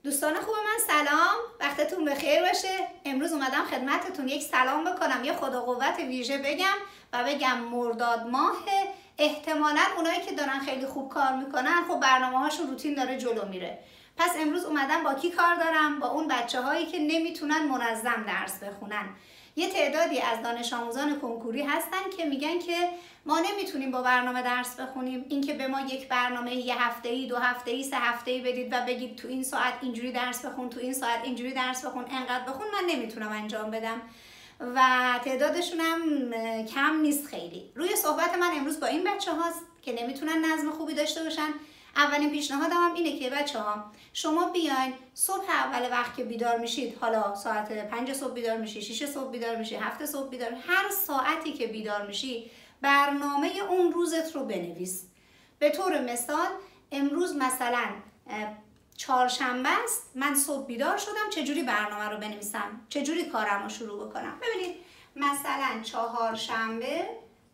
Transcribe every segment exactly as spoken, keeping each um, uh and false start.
دوستان خوب من سلام، وقتتون بخیر باشه. امروز اومدم خدمتتون یک سلام بکنم، یه خدا قوت ویژه بگم و بگم مرداد ماه. احتمالاً اونایی که دارن خیلی خوب کار میکنن خب برنامه هاشون روتین داره جلو میره. پس امروز اومدم با کی کار دارم؟ با اون بچه هایی که نمیتونن منظم درس بخونن. یه تعدادی از دانش آموزان کنکوری هستن که میگن که ما نمیتونیم با برنامه درس بخونیم، اینکه به ما یک برنامه یه هفته‌ای، دو هفته‌ای، سه هفته‌ای بدید و بگید تو این ساعت اینجوری درس بخون، تو این ساعت اینجوری درس بخون، انقدر بخون، من نمیتونم انجام بدم و تعدادشون هم کم نیست خیلی. روی صحبت من امروز با این بچه هاست که نمیتونن نظم خوبی داشته باشن. اولین پیشنهادم هم اینه که بچه ها شما بیاین صبح اول وقت که بیدار میشید، حالا ساعت پنج صبح بیدار میشی، شش صبح بیدار میشی، هفت صبح بیدار میشی، هر ساعتی که بیدار میشی برنامه اون روزت رو بنویس. به طور مثال امروز مثلا چهارشنبه است، من صبح بیدار شدم، چجوری برنامه رو بنویسم، چجوری کارم رو شروع بکنم. ببینید مثلا چهارشنبه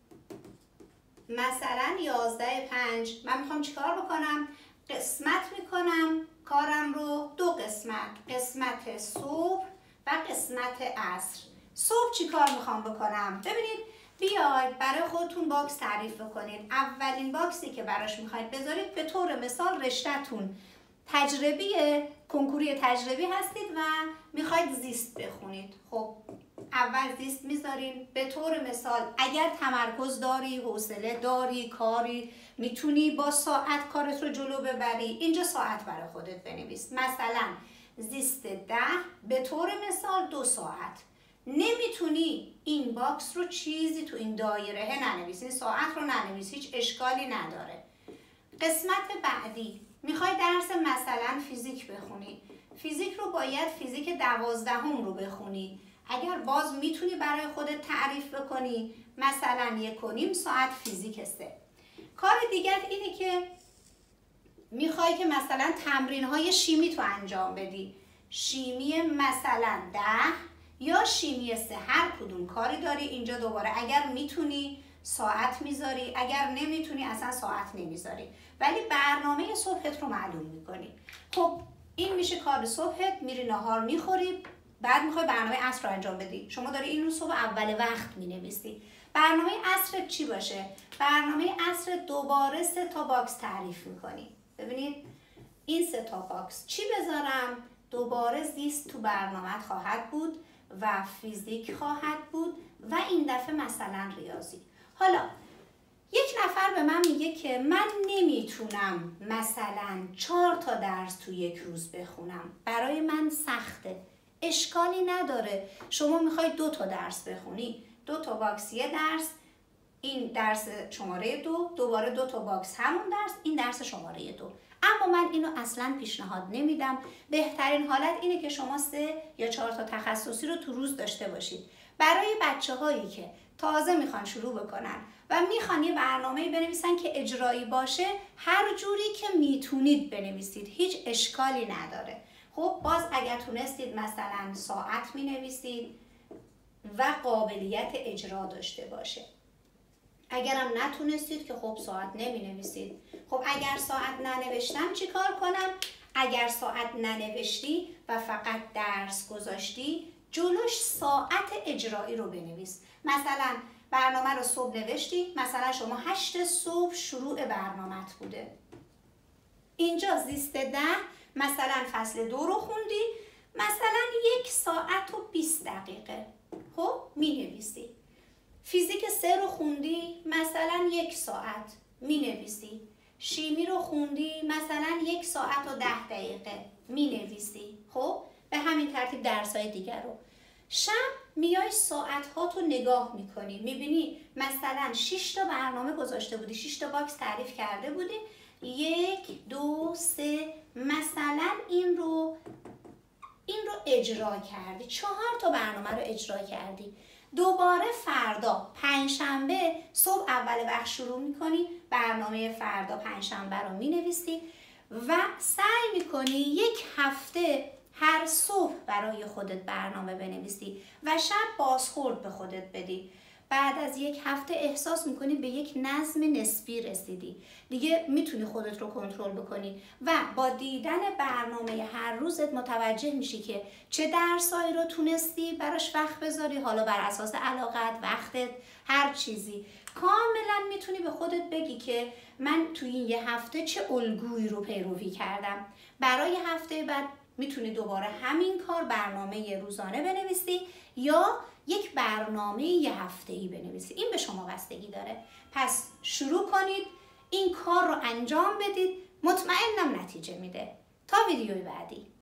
مثلا یازده پنج من میخوام چیکار بکنم؟ قسمت میکنم کارم رو دو قسمت، قسمت صبح و قسمت عصر. صبح چیکار میخوام بکنم؟ ببینید بیاید برای خودتون باکس تعریف بکنید. اولین باکسی که براش میخواید بذارید، به طور مثال رشته‌تون تجربی کنکوری تجربی هستید و میخواید زیست بخونید. خب اول زیست میذارین. به طور مثال اگر تمرکز داری، حوصله داری، کاری میتونی با ساعت کارت رو جلو ببری، اینجا ساعت برای خودت بنویس. مثلا زیست ده به طور مثال دو ساعت. نمیتونی این باکس رو چیزی تو این دایره ننویسی، ساعت رو ننویسی، هیچ اشکالی نداره. قسمت بعدی میخوای درس مثلا فیزیک بخونی، فیزیک رو باید فیزیک دوازدهم رو بخونی. اگر باز میتونی برای خودت تعریف بکنی مثلا یک و نیم ساعت فیزیک سه. کار دیگر اینه که میخوای که مثلا تمرین های شیمی تو انجام بدی، شیمی مثلا ده یا شیمی سه، هر کدوم کاری داری اینجا دوباره اگر میتونی ساعت میذاری، اگر نمیتونی اصلا ساعت نمیذاری، ولی برنامه صبحت رو معلوم میکنی. خب این میشه کار صبحت، میری نهار میخوری، بعد میخوای برنامه عصر رو انجام بدی. شما داری این رو صبح اول وقت مینویسی. برنامه عصر چی باشه؟ برنامه عصر دوباره سه تا باکس تعریف میکنی. ببینید این سه تا باکس چی بذارم؟ دوباره زیست تو برنامه خواهد بود و فیزیک خواهد بود و این دفعه مثلا ریاضی. حالا یک نفر به من میگه که من نمیتونم مثلا چهار تا درس تو یک روز بخونم، برای من سخته. اشکالی نداره، شما میخوای دو تا درس بخونی، دو تا باکس یه درس، این درس شماره دو، دوباره دو تا باکس همون درس، این درس شماره دو. اما من اینو اصلا پیشنهاد نمیدم. بهترین حالت اینه که شما سه یا چهار تا تخصصی رو تو روز داشته باشید. برای بچه هایی که تازه میخوان شروع بکنن و میخوان یه برنامه بنویسن که اجرایی باشه، هر جوری که میتونید بنویسید، هیچ اشکالی نداره. خب باز اگر تونستید مثلا ساعت مینویسید و قابلیت اجرا داشته باشه. اگرم نتونستید که خب ساعت نمینویسید. خب اگر ساعت ننوشتم چی کار کنم؟ اگر ساعت ننوشتی و فقط درس گذاشتی، جلوش ساعت اجرایی رو بنویس. مثلا برنامه رو صبح نوشتی، مثلا شما هشت صبح شروع برنامه‌ت بوده. اینجا زیست ده مثلا فصل دو رو خوندی، مثلا یک ساعت و بیست دقیقه خب می نویسی. فیزیک سه رو خوندی، مثلا یک ساعت می نویسی. شیمی رو خوندی، مثلا یک ساعت و ده دقیقه می نویسی. خب به همین ترتیب درسای دیگر رو. شب میای ساعت ها تو نگاه میکنی، میبینی مثلا شش تا برنامه گذاشته بودی، شش تا باکس تعریف کرده بودی، یک دو سه مثلا این رو این رو اجرا کردی، چهار تا برنامه رو اجرا کردی. دوباره فردا پنجشنبه صبح اول وقت شروع میکنی، برنامه فردا پنجشنبه رو مینویسی و سعی میکنی یک هفته هر صبح برای خودت برنامه بنویسی و شب بازخورد به خودت بدی. بعد از یک هفته احساس میکنی به یک نظم نسبی رسیدی، دیگه میتونی خودت رو کنترل بکنی و با دیدن برنامه هر روزت متوجه میشی که چه درسایی رو تونستی براش وقت بذاری، حالا بر اساس علاقت، وقتت، هر چیزی. کاملا میتونی به خودت بگی که من توی این یه هفته چه الگویی رو پیروی کردم. برای هفته بعد میتونی دوباره همین کار برنامه روزانه بنویسی یا یک برنامه یه هفته‌ای بنویسی. این به شما بستگی داره. پس شروع کنید، این کار رو انجام بدید، مطمئنم نتیجه میده. تا ویدیوی بعدی.